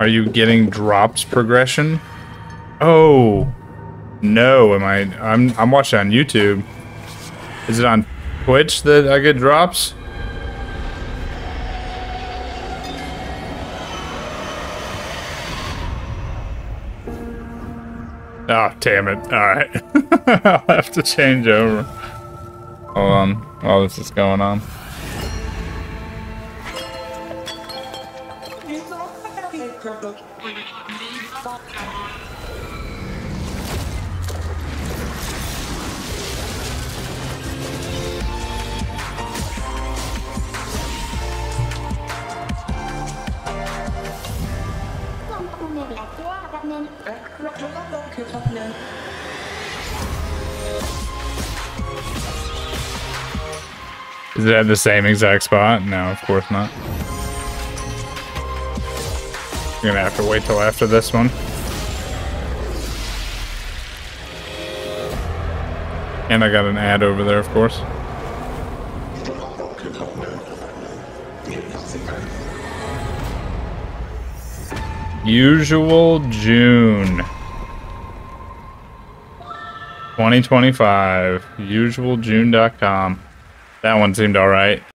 Are you getting drops progression? Oh no, am I? I'm watching on YouTube. Is it on Twitch that I get drops? Oh, damn it. Alright. I'll have to change over. Hold on. While this is going on. Is it at the same exact spot? No, of course not. You're gonna have to wait till after this one. And I got an ad over there, of course. Usual June 2025. Usualjune.com. That one seemed alright.